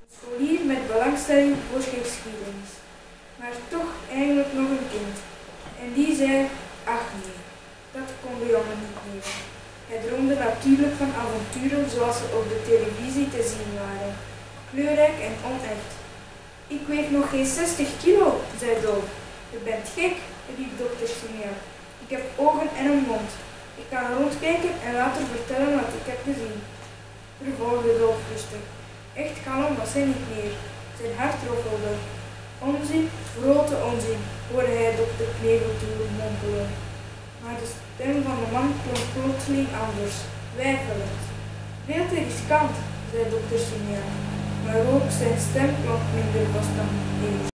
Scholier met belangstelling voor geschiedenis, maar toch eigenlijk nog een kind. En die zei, ach nee, dat kon de jongen niet meer. Hij droomde natuurlijk van avonturen zoals ze op de televisie te zien waren, kleurrijk en onecht. Ik weeg nog geen 60 kilo, zei Dolf. Je bent gek, riep dokter Simea. Ik heb ogen en een mond. Ik kan rondkijken en later vertellen wat ik heb gezien. Vervolgde Dolf rustig. Echt kalm was hij niet meer. Zijn hart roffelde. Onzin, grote onzin, hoorde hij dokter Kneveltoer mompelen. Maar de stem van de man klonk plotseling anders, weifelend. Veel te riskant, zei dokter Simea, maar ook zijn stem klonk minder vast dan eerst.